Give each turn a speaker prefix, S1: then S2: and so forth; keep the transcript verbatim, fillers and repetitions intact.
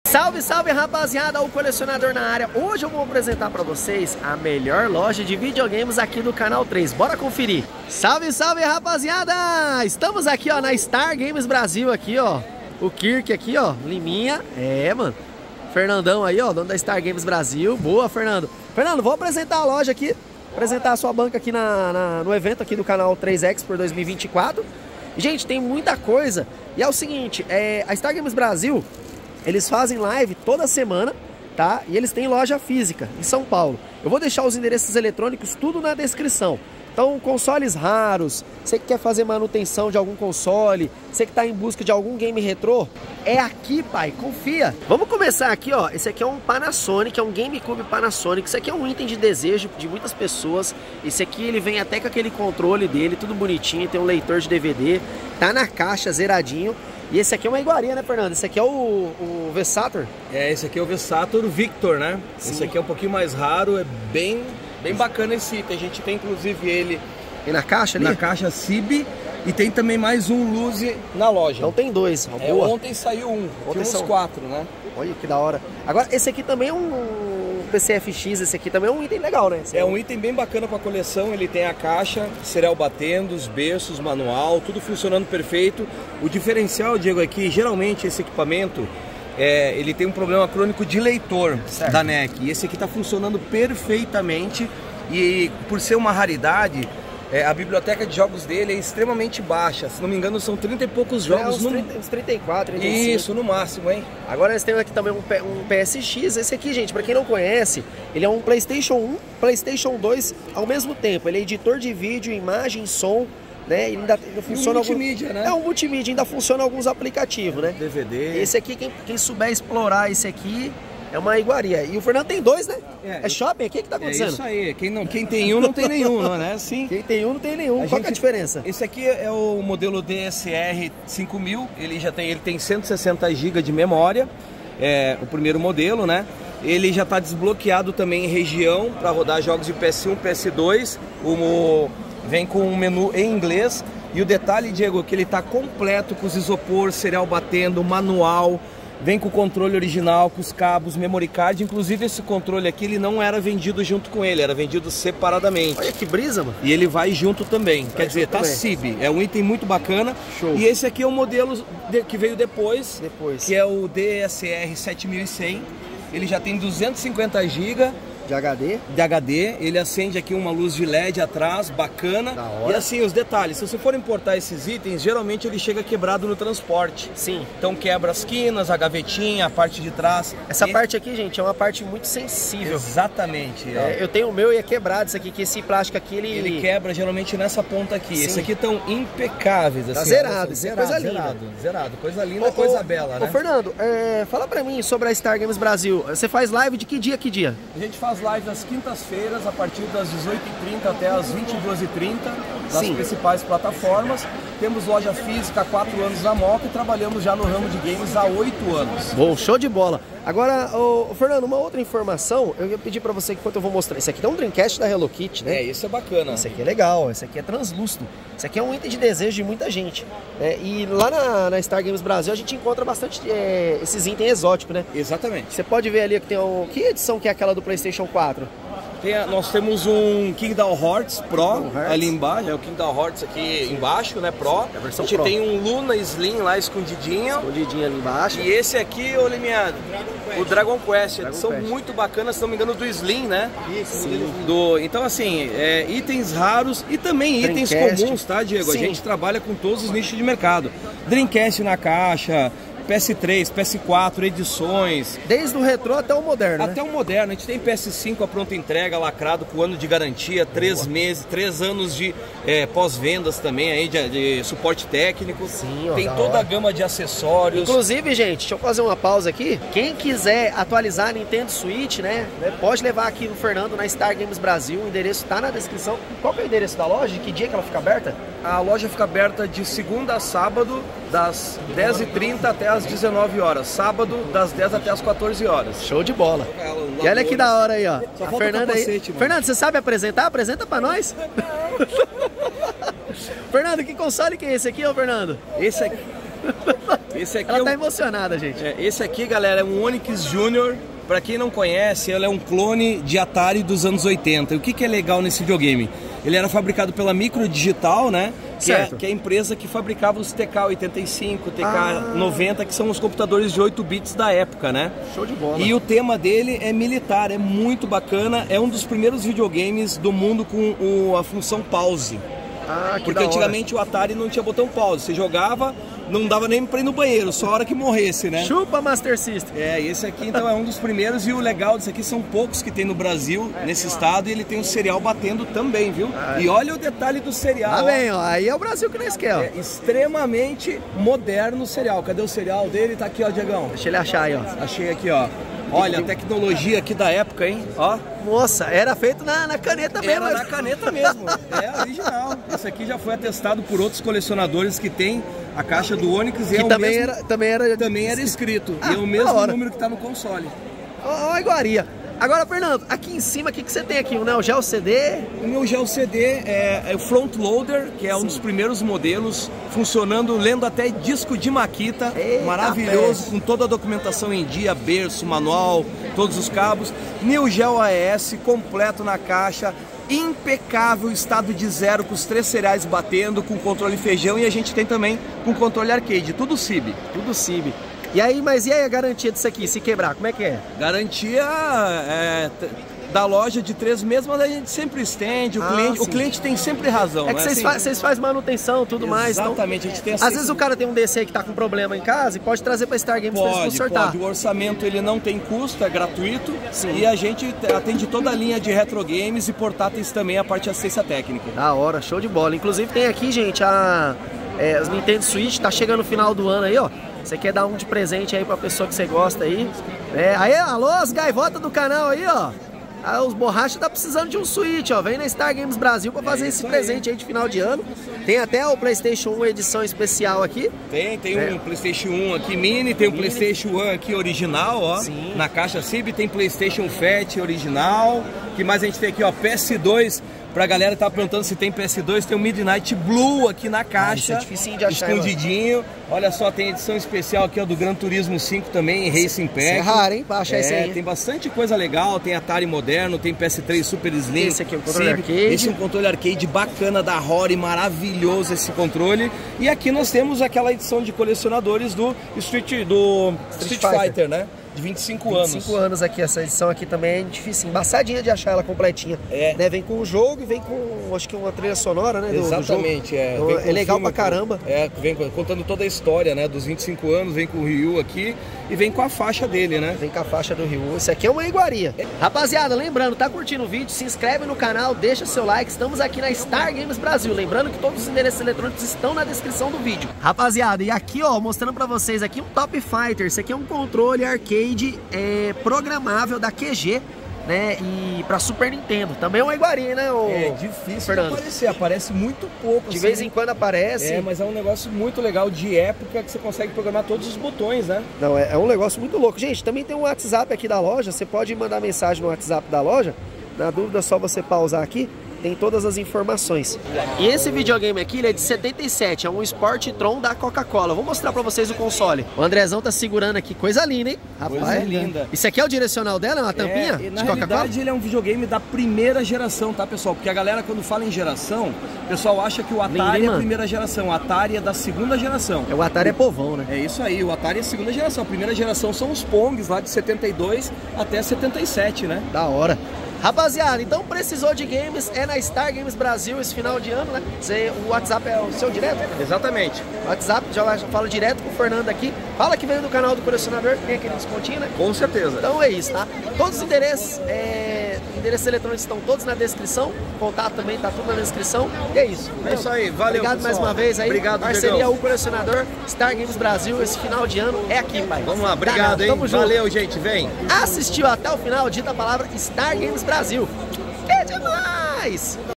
S1: Salve, salve rapaziada, o colecionador na área. Hoje eu vou apresentar pra vocês a melhor loja de videogames aqui do canal três. Bora conferir. Salve, salve rapaziada. Estamos aqui ó na Star Games Brasil aqui ó. O Kirk aqui ó, Liminha. É mano, Fernandão aí ó, dono da Star Games Brasil. Boa Fernando. Fernando, vou apresentar a loja aqui. Apresentar a sua banca aqui na, na, no evento aqui do canal três X por dois mil e vinte e quatro. Gente, tem muita coisa. E é o seguinte, é, a Star Games Brasil, eles fazem live toda semana, tá? E eles têm loja física em São Paulo. Eu vou deixar os endereços eletrônicos tudo na descrição. Então, consoles raros, você que quer fazer manutenção de algum console, você que está em busca de algum game retrô, é aqui, pai, confia. Vamos começar aqui, ó. Esse aqui é um Panasonic, é um GameCube Panasonic. Isso aqui é um item de desejo de muitas pessoas. Esse aqui ele vem até com aquele controle dele, tudo bonitinho, tem um leitor de D V D, tá na caixa zeradinho. E esse aqui é uma iguaria, né, Fernando? Esse aqui é o, o V-Saturn?
S2: É, esse aqui é o V-Saturn Victor, né? Sim. Esse aqui é um pouquinho mais raro, é bem, bem bacana esse item. A gente tem inclusive ele...
S1: E na caixa ali?
S2: Na caixa C I B. E tem também mais um Luzi na loja.
S1: Então tem dois.
S2: É, ontem saiu um, ontem são quatro, né?
S1: Olha que da hora. Agora, esse aqui também é um P C F X, esse aqui também é um item legal, né? Esse
S2: é um item bem bacana para a coleção, ele tem a caixa, serial batendo, os berços, manual, tudo funcionando perfeito. O diferencial, Diego, é que geralmente esse equipamento, é, ele tem um problema crônico de leitor, certo, da N E C. E esse aqui está funcionando perfeitamente e por ser uma raridade... É, a biblioteca de jogos dele é extremamente baixa, se não me engano são trinta e poucos jogos. É, uns,
S1: no... trinta, uns trinta e quatro, trinta e cinco.
S2: Isso, no máximo, hein?
S1: Agora nós temos aqui também um, um P S X, esse aqui, gente, pra quem não conhece, ele é um PlayStation um, PlayStation dois ao mesmo tempo. Ele é editor de vídeo, imagem, som, né? Ele ainda, ainda funciona...
S2: Um multimídia, algum... né?
S1: É um multimídia, ainda funciona alguns aplicativos, né?
S2: D V D.
S1: Esse aqui, quem, quem souber explorar esse aqui... É uma iguaria. E o Fernando tem dois, né? É, é shopping aqui? O que tá acontecendo?
S2: É isso aí. Quem, não, quem tem um não tem nenhum, não é assim?
S1: Quem tem um não tem nenhum. A Qual gente, que é a diferença?
S2: Esse aqui é o modelo D S R cinco mil. Ele já tem, ele tem cento e sessenta gigas de memória. É o primeiro modelo, né? Ele já está desbloqueado também em região para rodar jogos de P S um, P S dois. O, vem com um menu em inglês. E o detalhe, Diego, é que ele está completo com os isopor, serial batendo, manual. Vem com o controle original, com os cabos, memory card. Inclusive esse controle aqui, ele não era vendido junto com ele, era vendido separadamente.
S1: Olha que brisa, mano.
S2: E ele vai junto também, vai quer dizer, tá
S1: também.
S2: C I B. É um item muito bacana.
S1: Show.
S2: E esse aqui é o modelo de, que veio depois,
S1: depois,
S2: que é o D S R sete mil e cem. Ele já tem duzentos e cinquenta gigas.
S1: De H D?
S2: De H D, ele acende aqui uma luz de L E D atrás, bacana.
S1: Da hora.
S2: E assim, os detalhes, se você for importar esses itens, geralmente ele chega quebrado no transporte.
S1: Sim.
S2: Então quebra as quinas, a gavetinha, a parte de trás.
S1: Essa
S2: e...
S1: parte aqui, gente, é uma parte muito sensível.
S2: Exatamente.
S1: É, eu tenho o meu e é quebrado isso aqui, que esse plástico aqui, ele...
S2: Ele quebra geralmente nessa ponta aqui.
S1: Sim.
S2: Esse aqui estão impecáveis.
S1: Tá
S2: assim,
S1: zerado,
S2: assim,
S1: zerado, coisa
S2: zerado,
S1: linda.
S2: Zerado, coisa linda,
S1: ô,
S2: coisa
S1: ô,
S2: bela,
S1: ô,
S2: né?
S1: Fernando, é, fala pra mim sobre a Star Games Brasil. Você faz live de que dia, que dia?
S2: A gente faz live às quintas feiras a partir das dezoito e trinta até as vinte e duas e trinta nas
S1: Sim.
S2: principais plataformas. Temos loja física há quatro anos na Moca e trabalhamos já no ramo de games há oito anos.
S1: Bom, show de bola. Agora, ô, Fernando, uma outra informação, eu ia pedir pra você que enquanto eu vou mostrar. Esse aqui é um Dreamcast da Hello Kitty, né?
S2: É, isso é bacana.
S1: Esse aqui é legal, esse aqui é translúcido. Esse aqui é um item de desejo de muita gente. É, e lá na, na Star Games Brasil a gente encontra bastante é, esses itens exóticos, né?
S2: Exatamente.
S1: Você pode ver ali que tem um... Que edição que é aquela do PlayStation quatro?
S2: Tem a, nós temos um Kingdom Hearts Pro
S1: Kingdom Hearts.
S2: ali embaixo, é o Kingdom Hearts aqui Sim. embaixo, né, Pro.
S1: É a versão
S2: a gente
S1: Pro.
S2: tem um Luna Slim lá escondidinho.
S1: Escondidinho ali embaixo.
S2: E esse aqui, ô Limiado, o Dragon Quest,
S1: Dragon
S2: são
S1: Quest.
S2: muito bacanas, se não me engano, do Slim, né?
S1: Isso.
S2: Do, então assim, é, itens raros e também itens
S1: Dreamcast.
S2: comuns, tá, Diego?
S1: Sim.
S2: A gente trabalha com todos os nichos de mercado. Dreamcast na caixa, P S três, P S quatro, edições.
S1: Desde o retrô até o moderno,
S2: Até
S1: né?
S2: o moderno. A gente tem P S cinco a pronta entrega, lacrado, com ano de garantia, três meses, três anos de é, pós-vendas também, aí de, de suporte técnico.
S1: Sim, ó,
S2: tem
S1: da
S2: toda
S1: hora.
S2: a gama de acessórios.
S1: Inclusive, gente, deixa eu fazer uma pausa aqui. Quem quiser atualizar a Nintendo Switch, né, pode levar aqui no Fernando na Star Games Brasil. O endereço tá na descrição. Qual que é o endereço da loja? Que dia que ela fica aberta?
S2: A loja fica aberta de segunda a sábado, das dez e trinta até as dezenove horas. Sábado, das dez até as quatorze horas.
S1: Show de bola. E olha que da hora aí, ó.
S2: Só
S1: A
S2: falta
S1: Fernanda
S2: o
S1: aí.
S2: capacete, mano.
S1: Fernando, você sabe apresentar? Apresenta pra nós. Fernando, que console que é esse aqui, ô Fernando?
S2: Esse aqui. Esse aqui
S1: Ela
S2: é
S1: tá
S2: um...
S1: emocionada, gente.
S2: É, esse aqui, galera, é um Onix Junior. Pra quem não conhece, ele é um clone de Atari dos anos oitenta. E o que, que é legal nesse videogame? Ele era fabricado pela Microdigital, né? Que é, que é a empresa que fabricava os T K oitenta e cinco, T K noventa, ah. que são os computadores de oito bits da época, né?
S1: Show de bola.
S2: E o tema dele é militar, é muito bacana. É um dos primeiros videogames do mundo com o, a função pause.
S1: Ah, que
S2: Porque antigamente o Atari não tinha botão pause. Você jogava, não dava nem pra ir no banheiro, só a hora que morresse, né?
S1: Chupa Master System.
S2: É, esse aqui então é um dos primeiros e o legal disso aqui são poucos que tem no Brasil, nesse estado, e ele tem o serial batendo também, viu? E olha o detalhe do serial.
S1: Tá bem, ó, aí é o Brasil que nem quer, ó.
S2: É extremamente moderno o serial. Cadê o serial dele? Tá aqui, ó, Diegão.
S1: Deixa ele achar aí, ó.
S2: Achei aqui, ó. Olha a tecnologia aqui da época, hein? Ó.
S1: Nossa, era feito na, na caneta mesmo.
S2: Era na caneta mesmo. É original. Esse aqui já foi atestado por outros colecionadores que tem a caixa do Onix e
S1: que
S2: é o
S1: também
S2: mesmo,
S1: era também era
S2: também era escrito.
S1: Ah,
S2: e é o mesmo número que tá no console.
S1: Ó, a iguaria. Agora, Fernando, aqui em cima, o que, que você tem aqui? O Neo Geo C D?
S2: O Neo Geo C D é, é o Front Loader, que é Sim. um dos primeiros modelos, funcionando, lendo até disco de Makita, Eita maravilhoso, pés. com toda a documentação em dia, berço, manual, todos os cabos. Neo Geo A E S, completo na caixa, impecável, estado de zero, com os três seriais batendo, com controle feijão, e a gente tem também com controle arcade, tudo C I B.
S1: Tudo C I B. E aí, mas e aí a garantia disso aqui, se quebrar, como é que é?
S2: Garantia é, da loja de três meses, mas a gente sempre estende, o, ah, cliente, o cliente tem sempre razão.
S1: É que vocês assim? fa fazem manutenção e tudo
S2: Exatamente,
S1: mais.
S2: Exatamente, então, a gente tem
S1: Às sempre... vezes o cara tem um D C que tá com problema em casa e pode trazer pra Star Games
S2: pode,
S1: pra eles consertar.
S2: Pode, o orçamento ele não tem custo, é gratuito.
S1: Sim.
S2: E a gente atende toda a linha de retro games e portáteis também, a parte de assistência técnica.
S1: Da hora, show de bola. Inclusive tem aqui, gente, a... É, as Nintendo Switch, tá chegando no final do ano aí, ó. Você quer dar um de presente aí pra pessoa que você gosta aí. É, aí, alô, as gaivotas do canal aí, ó. Ah, os borrachas tá precisando de um Switch, ó. Vem na Star Games Brasil pra fazer é esse presente aí. aí de final de ano. Tem até o PlayStation um edição especial aqui.
S2: Tem, tem é. um PlayStation um aqui mini, tem um mini. PlayStation um aqui original, ó.
S1: Sim.
S2: Na caixa C I B, tem PlayStation Fat original. O que mais a gente tem aqui, ó? P S dois. Pra galera que tá perguntando se tem P S dois, tem o Midnight Blue aqui na caixa. Ah, isso é
S1: dificinho de achar,
S2: escondidinho. Mano. Olha só, tem edição especial aqui, ó, do Gran Turismo cinco também, em Racing Pack.
S1: Isso é raro, hein? Pra achar é, esse aí.
S2: Tem bastante coisa legal, tem Atari moderno, tem P S três Super Slim.
S1: Esse aqui é o controle arcade.
S2: Esse é um controle arcade bacana da Rory, maravilhoso esse controle. E aqui nós temos aquela edição de colecionadores do Street, do Street, Street Fighter, Fighter, né? De vinte e cinco anos.
S1: vinte e cinco anos aqui, essa edição aqui também é difícil, embaçadinha de achar ela completinha. É. Né? Vem com o jogo e vem com, acho que uma trilha sonora, né? Do,
S2: Exatamente,
S1: do
S2: é.
S1: Então, é legal filme, pra caramba.
S2: É, vem contando toda a história, né? Dos vinte e cinco anos, vem com o Ryu aqui e vem com a faixa dele, né?
S1: Vem com a faixa do Ryu. Isso aqui é uma iguaria. Rapaziada, lembrando, tá curtindo o vídeo? Se inscreve no canal, deixa seu like. Estamos aqui na Star Games Brasil. Lembrando que todos os endereços eletrônicos estão na descrição do vídeo. Rapaziada, e aqui, ó, mostrando pra vocês aqui um Top Fighter. Isso aqui é um controle arcade é, programável da Q G, né? E pra Super Nintendo. Também é uma iguaria, né? O...
S2: É difícil
S1: Fernando.
S2: de aparecer, aparece muito pouco.
S1: De
S2: assim.
S1: vez em quando aparece.
S2: É, mas é um negócio muito legal de época que você consegue programar todos os botões, né?
S1: Não, é, é um negócio muito louco. Gente, também tem um WhatsApp aqui da loja. Você pode mandar mensagem no WhatsApp da loja. Na dúvida é só você pausar aqui. Tem todas as informações. E esse videogame aqui, ele é de setenta e sete, é um Sporttron da Coca-Cola. Vou mostrar pra vocês o console. O Andrezão tá segurando aqui, coisa linda, hein? Rapaz,
S2: coisa linda.
S1: Isso aqui é o direcional dela, uma tampinha
S2: é,
S1: de
S2: Coca-Cola? Na realidade, ele é um videogame da primeira geração, tá, pessoal? Porque a galera, quando fala em geração, o pessoal acha que o Atari Lindo, é a primeira geração. O Atari é da segunda geração.
S1: É, o Atari é povão, né?
S2: É isso aí, o Atari é a segunda geração. A primeira geração são os Pongs, lá de setenta e dois até setenta e sete, né?
S1: Da hora. Rapaziada, então precisou de games, é na Star Games Brasil esse final de ano, né? Você, o WhatsApp é o seu direto?
S2: Exatamente.
S1: O WhatsApp, já, já fala direto com o Fernando aqui. Fala que veio do canal do colecionador, que tem aquele descontinho, né?
S2: Com certeza.
S1: Então é isso, tá? Todos os endereços, é, endereços eletrônicos estão todos na descrição. Contato também tá tudo na descrição. E é isso.
S2: É isso aí, valeu.
S1: Obrigado
S2: pessoal.
S1: mais uma vez aí.
S2: Obrigado,
S1: Parceria O Colecionador, Star Games Brasil, esse final de ano é aqui, pai.
S2: Vamos lá, obrigado, hein?
S1: Tamo junto.
S2: Valeu, gente, vem.
S1: Assistiu até o final, dita a palavra Star Games Brasil. Que demais!